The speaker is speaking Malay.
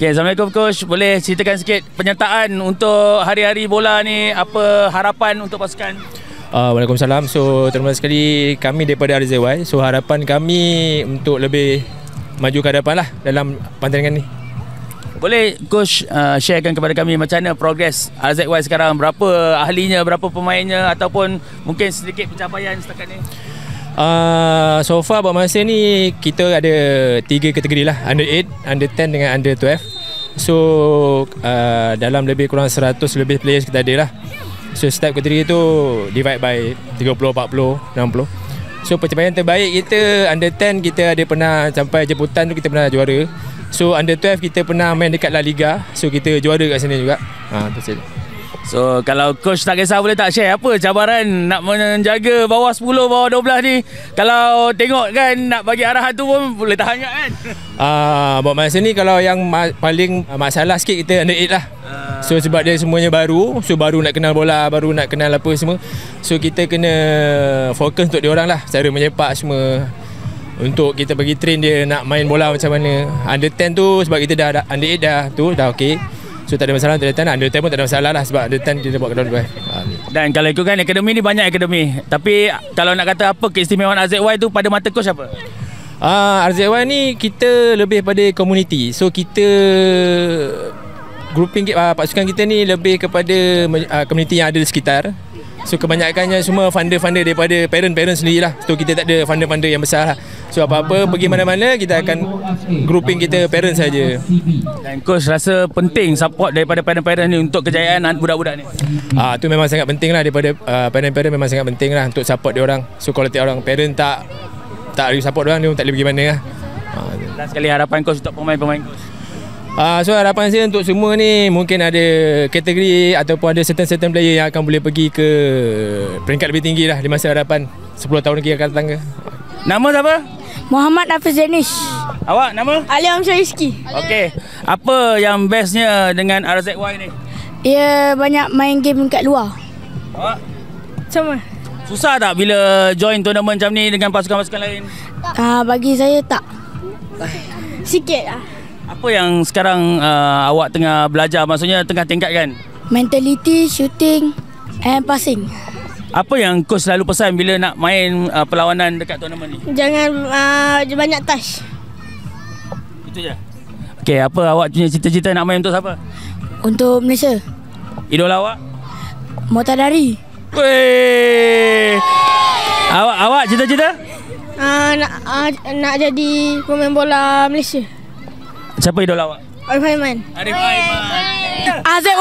Okay, Assalamualaikum Coach. Boleh ceritakan sikit penyertaan untuk hari-hari bola ni, apa harapan untuk pasukan? Waalaikumsalam. So terima kasih sekali kami daripada RZY. So harapan kami untuk lebih maju ke hadapan lah dalam pertandingan ni. Boleh Coach sharekan kepada kami macam mana progres RZY sekarang, berapa ahlinya, berapa pemainnya, ataupun mungkin sedikit pencapaian setakat ni? So far buat masa ni kita ada 3 kategori lah, Under 8, Under 10 dengan Under 12. So dalam lebih kurang 100 lebih players kita ada lah. So setiap kategori tu divide by 30, 40, 60. So pencapaian terbaik kita Under 10 kita ada pernah sampai jemputan tu, kita pernah juara. So Under 12 kita pernah main dekat La Liga. So kita juara kat sana juga. Tu saja. So kalau Coach tak kisah, boleh tak share apa cabaran nak menjaga bawah 10, bawah 12 ni? Kalau tengok kan nak bagi arahan tu pun boleh tahan kan? Buat masa ni kalau yang paling masalah sikit kita Under 8 lah. So sebab dia semuanya baru. So baru nak kenal bola, baru nak kenal apa semua. So kita kena fokus untuk diorang lah, cara menyepak semua, untuk kita bagi train dia nak main bola macam mana. Under 10 tu sebab kita dah Under 8 dah okey. So tak ada masalah untuk Under 10. Under 10 pun tak ada masalah lah sebab Under 10 kita buat kedua dua. Dan kalau ikutkan akademi ni, banyak akademi. Tapi kalau nak kata apa keistimewaan RZY tu pada mata Coach apa? RZY ni kita lebih pada community. So kita grouping pasukan kita ni lebih kepada community yang ada di sekitar. So kebanyakannya semua funder-funder daripada parent-parent sendiri lah. So kita tak ada funder-funder yang besar lah. So apa-apa pergi mana-mana kita akan grouping kita parent saja. Dan Coach rasa penting support daripada parent-parent ni untuk kejayaan budak-budak ni? Tu memang sangat penting lah, daripada parent-parent memang sangat penting lah untuk support dia orang. So kalau tiap orang parent tak support dia orang, dia tak boleh pergi mana lah. Dan sekali harapan Coach untuk pemain-pemain Coach? So harapan saya untuk semua ni, mungkin ada kategori ataupun ada certain player yang akan boleh pergi ke peringkat lebih tinggi lah di masa hadapan 10 tahun lagi akan datang ke. Nama siapa? Muhammad Hafiz Danish. Awak nama? Ali Amsyar Rizki. Okey. Apa yang bestnya dengan RZY ni? Ia banyak main game kat luar. Awak? Sama. Susah tak bila join tournament macam ni dengan pasukan-pasukan lain? Bagi saya tak. Sikit lah. Apa yang sekarang awak tengah belajar, maksudnya tengah tingkatkan? Mentality, shooting and passing. Apa yang Coach selalu pesan bila nak main perlawanan dekat tournament ni? Jangan banyak touch. Itu je? Okey, apa awak punya cita-cita nak main untuk siapa? Untuk Malaysia. Idola awak? Motadari. Weh! Awak cita-cita? Nak jadi pemain bola Malaysia. Siapa idola awak? Arif Aiman. Arif Aiman. Azad